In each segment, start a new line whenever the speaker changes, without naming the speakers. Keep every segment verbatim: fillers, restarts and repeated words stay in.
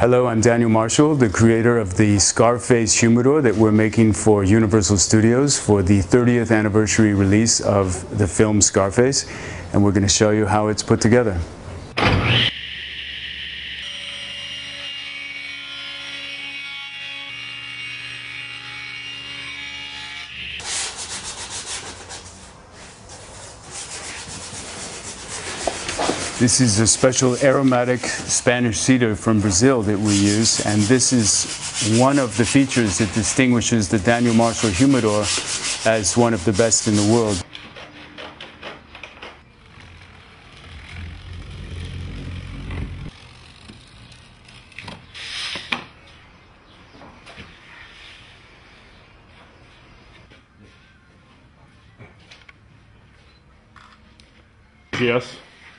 Hello, I'm Daniel Marshall, the creator of the Scarface humidor that we're making for Universal Studios for the thirtieth anniversary release of the film Scarface, and we're going to show you how it's put together. This is a special aromatic Spanish cedar from Brazil that we use, and this is one of the features that distinguishes the Daniel Marshall humidor as one of the best in the world.
Yes.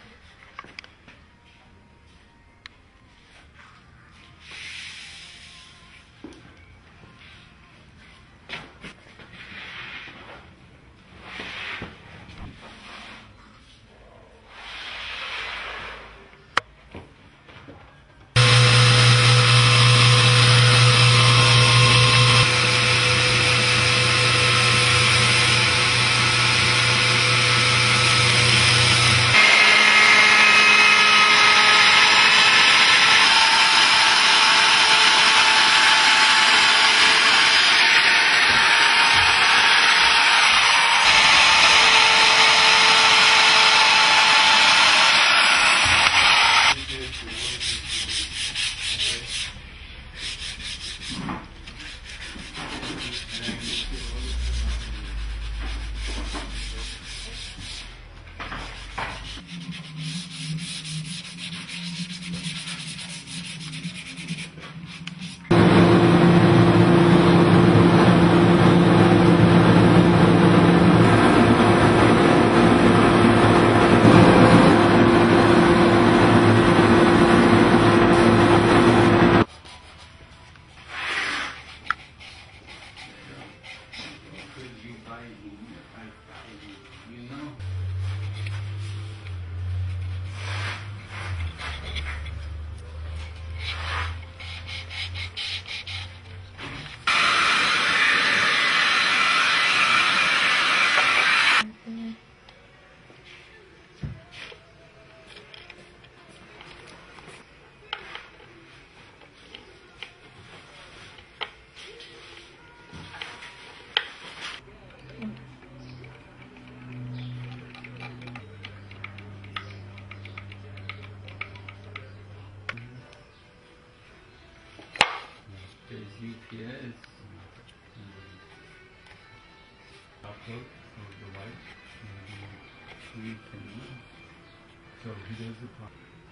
U P S upload of the light and we can so he does the part.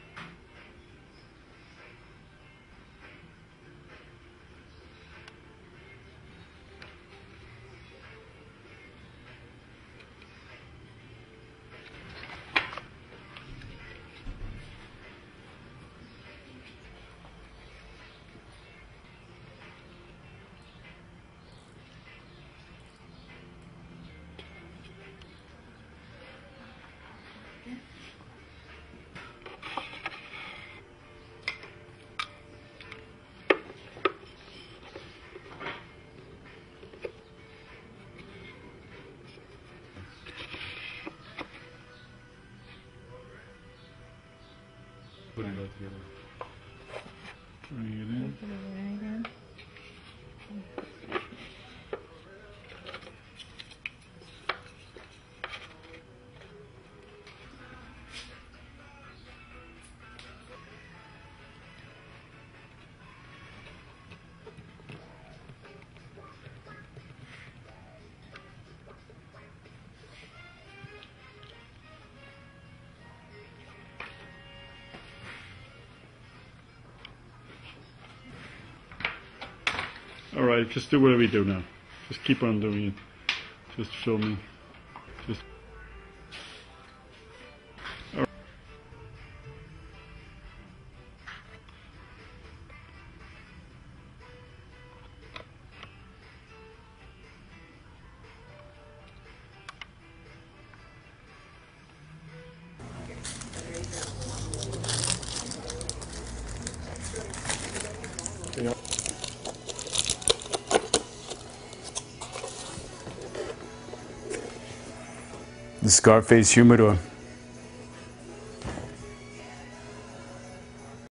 Put it all together. Bring it in.
Put it right in.
All right, just do whatever you do now. Just keep on doing it. Just filming. Just. All right. Yeah.
The Scarface Humidor.